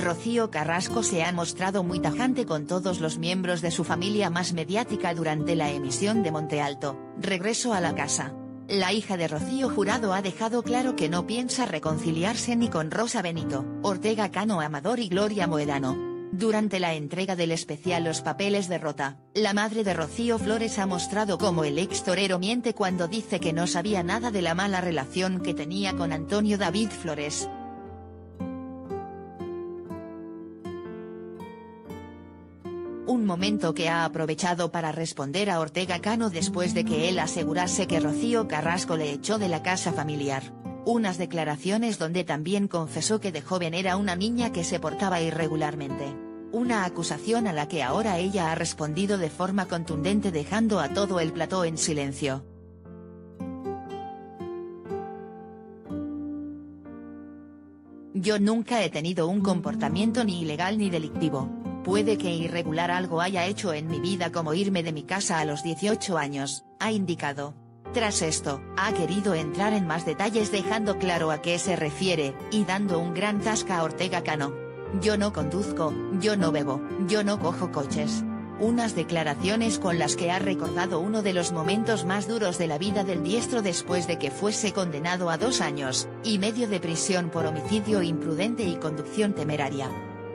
Rocío Carrasco se ha mostrado muy tajante con todos los miembros de su familia más mediática durante la emisión de Monte Alto, Regreso a la Casa. La hija de Rocío Jurado ha dejado claro que no piensa reconciliarse ni con Rosa Benito, Ortega Cano Amador y Gloria Moedano. Durante la entrega del especial Los Papeles de Rota, la madre de Rocío Flores ha mostrado cómo el ex torero miente cuando dice que no sabía nada de la mala relación que tenía con Antonio David Flores. Un momento que ha aprovechado para responder a Ortega Cano después de que él asegurase que Rocío Carrasco le echó de la casa familiar. Unas declaraciones donde también confesó que de joven era una niña que se portaba irregularmente. Una acusación a la que ahora ella ha respondido de forma contundente dejando a todo el plató en silencio. Yo nunca he tenido un comportamiento ni ilegal ni delictivo. Puede que irregular algo haya hecho en mi vida como irme de mi casa a los 18 años, ha indicado. Tras esto, ha querido entrar en más detalles dejando claro a qué se refiere, y dando un gran tasca a Ortega Cano. Yo no conduzco, yo no bebo, yo no cojo coches. Unas declaraciones con las que ha recordado uno de los momentos más duros de la vida del diestro después de que fuese condenado a 2 años y medio de prisión por homicidio imprudente y conducción temeraria.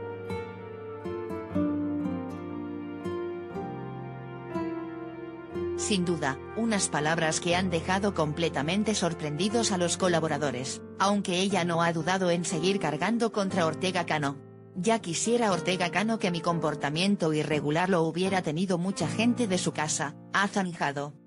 Sin duda, unas palabras que han dejado completamente sorprendidos a los colaboradores, aunque ella no ha dudado en seguir cargando contra Ortega Cano. Ya quisiera Ortega Cano que mi comportamiento irregular lo hubiera tenido mucha gente de su casa, ha zanjado.